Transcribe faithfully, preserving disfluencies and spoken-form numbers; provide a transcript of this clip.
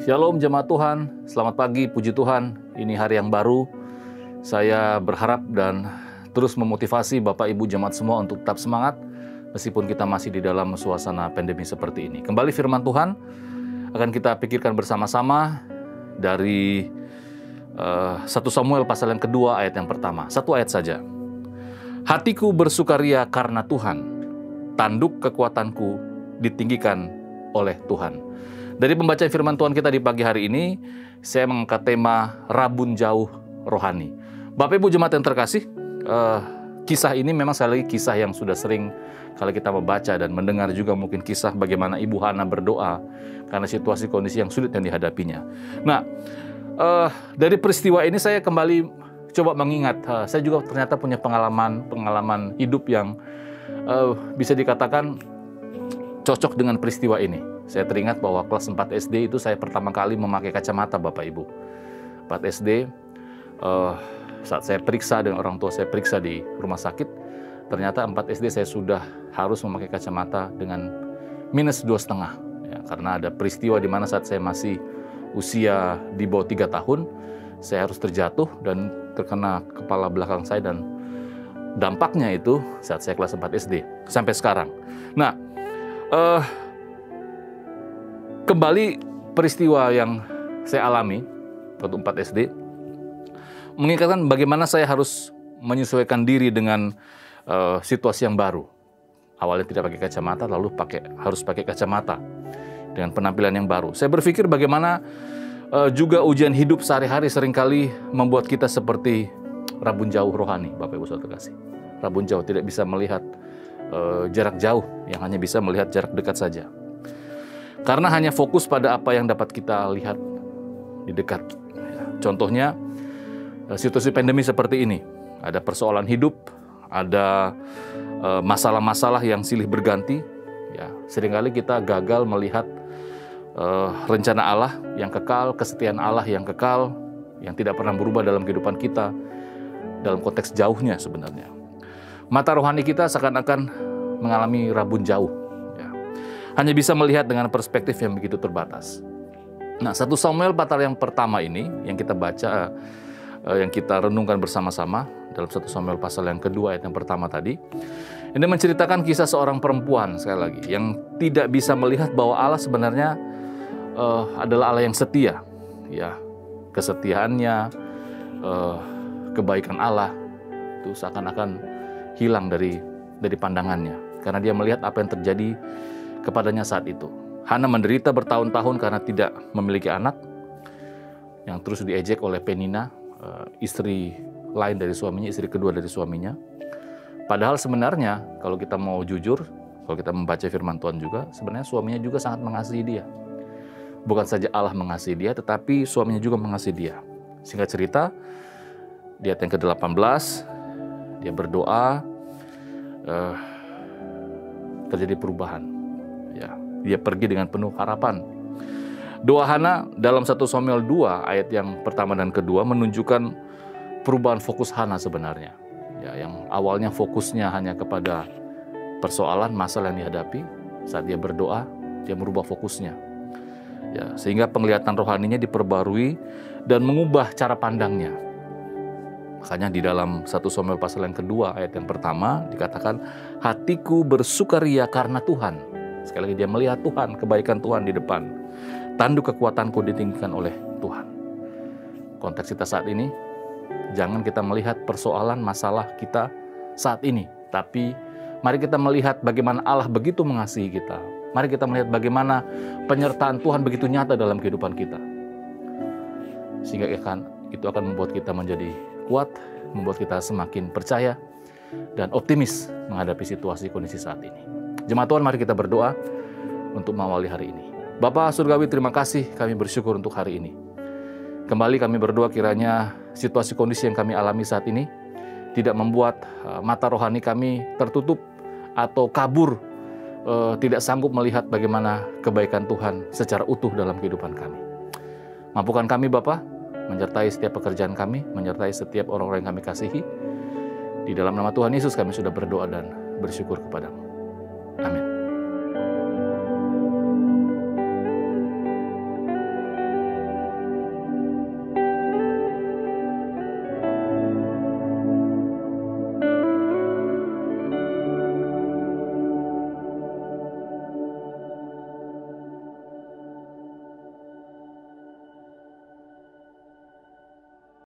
Shalom jemaat Tuhan, selamat pagi, puji Tuhan. Ini hari yang baru. Saya berharap dan terus memotivasi Bapak Ibu jemaat semua untuk tetap semangat meskipun kita masih di dalam suasana pandemi seperti ini. Kembali firman Tuhan akan kita pikirkan bersama-sama dari uh, satu Samuel pasal yang kedua ayat yang pertama. Satu ayat saja. Hatiku bersukaria karena Tuhan, tanduk kekuatanku ditinggikan oleh Tuhan. Dari pembacaan firman Tuhan kita di pagi hari ini, saya mengangkat tema Rabun Jauh Rohani. Bapak Ibu jemaat yang terkasih, uh, kisah ini memang sekali lagi kisah yang sudah sering kali kita membaca dan mendengar juga mungkin kisah bagaimana Ibu Hana berdoa karena situasi kondisi yang sulit yang dihadapinya. Nah, uh, dari peristiwa ini saya kembali coba mengingat, uh, saya juga ternyata punya pengalaman pengalaman hidup yang uh, bisa dikatakan cocok dengan peristiwa ini. Saya teringat bahwa kelas empat S D itu saya pertama kali memakai kacamata Bapak Ibu. empat S D, uh, saat saya periksa dengan orang tua saya periksa di rumah sakit, ternyata empat S D saya sudah harus memakai kacamata dengan minus dua setengah. Ya, karena ada peristiwa di mana saat saya masih usia di bawah tiga tahun, saya harus terjatuh dan terkena kepala belakang saya dan dampaknya itu saat saya kelas empat S D sampai sekarang. Nah, uh, kembali peristiwa yang saya alami waktu empat S D mengingatkan bagaimana saya harus menyesuaikan diri dengan uh, situasi yang baru. Awalnya tidak pakai kacamata, lalu pakai harus pakai kacamata dengan penampilan yang baru. Saya berpikir bagaimana uh, juga ujian hidup sehari-hari seringkali membuat kita seperti rabun jauh rohani, Bapak Ibu Saudara kasih. Rabun jauh tidak bisa melihat uh, jarak jauh, yang hanya bisa melihat jarak dekat saja. Karena hanya fokus pada apa yang dapat kita lihat di dekat. Contohnya, situasi pandemi seperti ini. Ada persoalan hidup, ada masalah-masalah yang silih berganti. Ya, seringkali kita gagal melihat uh, rencana Allah yang kekal, kesetiaan Allah yang kekal, yang tidak pernah berubah dalam kehidupan kita, dalam konteks jauhnya sebenarnya. Mata rohani kita seakan-akan mengalami rabun jauh. Hanya bisa melihat dengan perspektif yang begitu terbatas. Nah, satu Samuel pasal yang pertama ini, yang kita baca, yang kita renungkan bersama-sama, dalam satu Samuel pasal yang kedua ayat yang pertama tadi, ini menceritakan kisah seorang perempuan, sekali lagi, yang tidak bisa melihat bahwa Allah sebenarnya uh, adalah Allah yang setia. Ya, kesetiaannya, uh, kebaikan Allah, itu seakan-akan hilang dari, dari pandangannya. Karena dia melihat apa yang terjadi kepadanya saat itu. Hana menderita bertahun-tahun karena tidak memiliki anak, yang terus diejek oleh Penina, istri lain dari suaminya, istri kedua dari suaminya. Padahal sebenarnya kalau kita mau jujur, kalau kita membaca firman Tuhan juga, sebenarnya suaminya juga sangat mengasihi dia. Bukan saja Allah mengasihi dia, tetapi suaminya juga mengasihi dia. Singkat cerita, di ayat yang ke delapan belas, dia berdoa, uh, terjadi perubahan. Ya, dia pergi dengan penuh harapan. Doa Hana dalam satu Samuel dua ayat yang pertama dan kedua menunjukkan perubahan fokus Hana sebenarnya. Ya, yang awalnya fokusnya hanya kepada persoalan masalah yang dihadapi, saat dia berdoa, dia merubah fokusnya. Ya, sehingga penglihatan rohaninya diperbarui dan mengubah cara pandangnya. Makanya di dalam satu Samuel pasal yang kedua ayat yang pertama dikatakan, hatiku bersukaria karena Tuhan. Sekali lagi dia melihat Tuhan, kebaikan Tuhan di depan. Tanduk kekuatanku ditinggikan oleh Tuhan. Konteks kita saat ini, jangan kita melihat persoalan masalah kita saat ini. Tapi mari kita melihat bagaimana Allah begitu mengasihi kita. Mari kita melihat bagaimana penyertaan Tuhan begitu nyata dalam kehidupan kita. Sehingga itu akan membuat kita menjadi kuat, membuat kita semakin percaya dan optimis menghadapi situasi kondisi saat ini. Jemaat Tuhan, mari kita berdoa untuk mengawali hari ini. Bapa Surgawi, terima kasih, kami bersyukur untuk hari ini. Kembali kami berdoa kiranya situasi kondisi yang kami alami saat ini tidak membuat uh, mata rohani kami tertutup atau kabur, uh, tidak sanggup melihat bagaimana kebaikan Tuhan secara utuh dalam kehidupan kami. Mampukan kami Bapa, menyertai setiap pekerjaan kami, menyertai setiap orang-orang yang kami kasihi. Di dalam nama Tuhan Yesus kami sudah berdoa dan bersyukur kepadamu. Amin.